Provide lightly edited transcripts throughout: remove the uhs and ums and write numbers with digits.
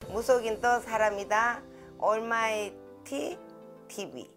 무속인 또 사람이다. 올마이티 TV.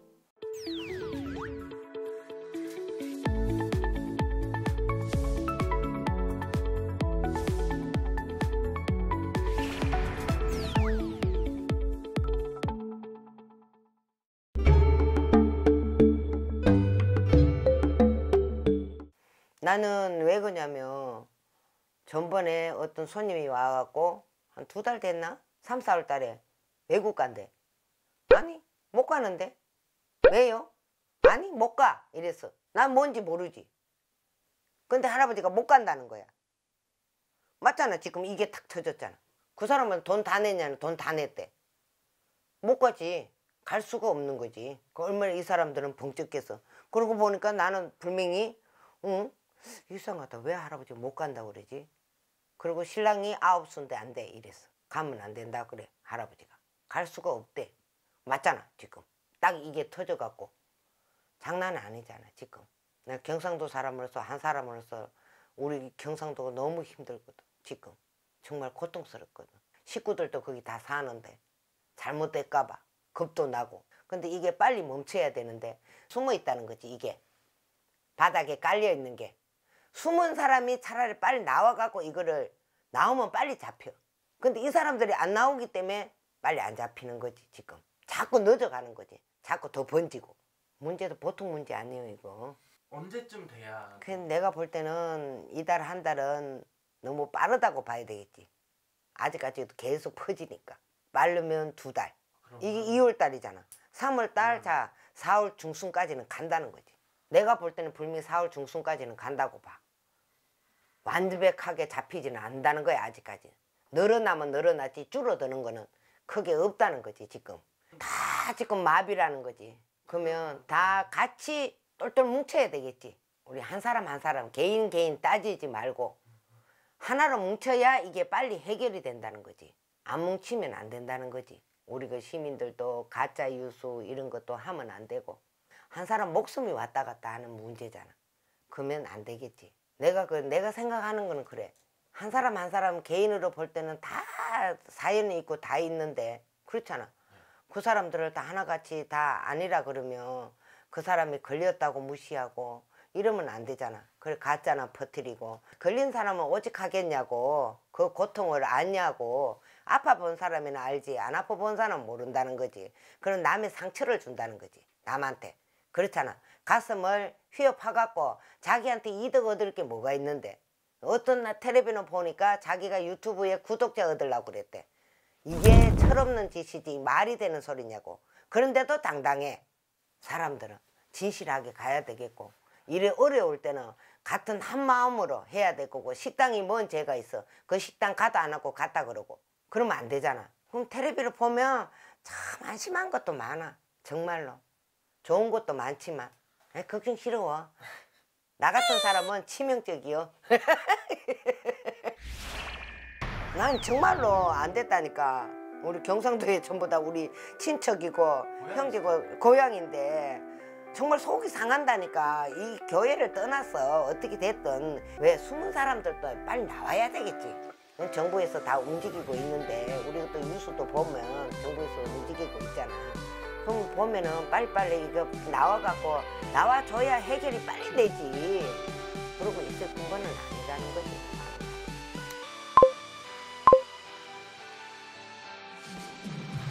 나는 왜 그러냐면 전번에 어떤 손님이 와갖고 한 2달 됐나? 3, 4월 달에 외국 간대. 아니 못 가는데. 왜요? 아니 못 가. 이랬어. 난 뭔지 모르지. 근데 할아버지가 못 간다는 거야. 맞잖아. 지금 이게 탁 터졌잖아. 그 사람은 돈 다 냈냐는 돈 다 냈대. 못 가지. 갈 수가 없는 거지. 얼마나 이 사람들은 벙쩍해서. 그러고 보니까 나는 분명히 응? 이상하다. 왜 할아버지 못 간다고 그러지? 그리고 신랑이 9수인데 안 돼. 이랬어. 가면 안 된다 그래. 할아버지가. 갈 수가 없대. 맞잖아. 지금. 딱 이게 터져갖고. 장난은 아니잖아. 지금. 내가 경상도 사람으로서 한 사람으로서 우리 경상도가 너무 힘들거든. 지금. 정말 고통스럽거든. 식구들도 거기 다 사는데 잘못될까봐 겁도 나고. 근데 이게 빨리 멈춰야 되는데 숨어 있다는 거지. 이게. 바닥에 깔려 있는 게. 숨은 사람이 차라리 빨리 나와갖고 이거를 나오면 빨리 잡혀. 근데 이 사람들이 안 나오기 때문에 빨리 안 잡히는 거지. 지금 자꾸 늦어가는 거지. 자꾸 더 번지고. 문제도 보통 문제 아니에요 이거. 언제쯤 돼야? 내가 볼 때는 이달 한 달은 너무 빠르다고 봐야 되겠지. 아직까지도 계속 퍼지니까. 빠르면 2달. 이게 2월 달이잖아. 3월 달, 자 4월 중순까지는 간다는 거지. 내가 볼 때는 분명히 4월 중순까지는 간다고 봐. 완벽하게 잡히지는 않는다는 거야 아직까지. 늘어나면 늘어났지 줄어드는 거는 크게 없다는 거지 지금. 다 지금 마비라는 거지. 그러면 다 같이 똘똘 뭉쳐야 되겠지. 우리 한 사람 한 사람 개인 따지지 말고 하나로 뭉쳐야 이게 빨리 해결이 된다는 거지. 안 뭉치면 안 된다는 거지. 우리 그 시민들도 가짜 뉴스 이런 것도 하면 안 되고. 한 사람 목숨이 왔다 갔다 하는 문제잖아. 그러면 안 되겠지. 내가 생각하는 거는 그래. 한 사람 한 사람 개인으로 볼 때는 다 사연이 있고 다 있는데 그렇잖아. 그 사람들을 다 하나같이 다 아니라 그러면 그 사람이 걸렸다고 무시하고 이러면 안 되잖아. 그래 가짜나 퍼뜨리고. 걸린 사람은 오직 하겠냐고. 그 고통을 아냐고. 아파 본 사람이나 알지 안 아파 본 사람은 모른다는 거지. 그럼 남의 상처를 준다는 거지. 남한테. 그렇잖아. 가슴을 휘어파갖고 자기한테 이득 얻을 게 뭐가 있는데. 어떤 텔레비는 보니까 자기가 유튜브에 구독자 얻으려고 그랬대. 이게 철없는 짓이지 말이 되는 소리냐고. 그런데도 당당해. 사람들은 진실하게 가야 되겠고. 일이 어려울 때는 같은 한 마음으로 해야 될 거고. 식당이 뭔 죄가 있어. 그 식당 가도 안 하고 갔다 그러고. 그러면 안 되잖아. 그럼 텔레비를 보면 참 한심한 것도 많아. 정말로. 좋은 것도 많지만 걱정 싫어. 나 같은 사람은 치명적이요. 난 정말로 안 됐다니까. 우리 경상도에 전부 다 우리 친척이고 형제고 고향인데 정말 속이 상한다니까. 이 교회를 떠났어. 어떻게 됐든. 왜 숨은 사람들도 빨리 나와야 되겠지. 정부에서 다 움직이고 있는데 우리가 또 뉴스도 보면 정부에서 움직이고 있잖아. 그럼 보면은 빨리빨리 이거 나와갖고 나와줘야 해결이 빨리 되지. 그러고 있을 근거는 아니라는 거지.